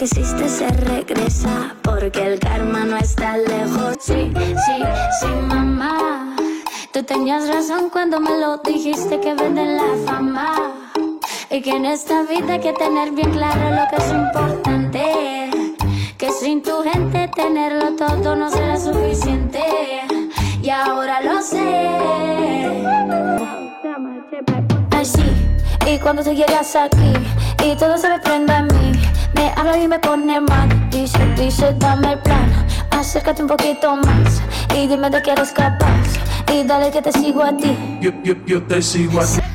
que hiciste se regresa, porque el karma no está lejos. Sí, sí, sí, mamá. Tú tenías razón cuando me lo dijiste, que venden la fama. Y que en esta vida hay que tener bien claro lo que es importante. Que sin tu gente tenerlo todo no será suficiente. Y ahora lo sé. Ay, sí, y cuando te llegas aquí y todo se me prende a mí, me habla y me pone mal. Dice, dame el plan, acércate un poquito más y dime de qué eres capaz. Y dale que te sigo a ti. Yo te sigo a ti.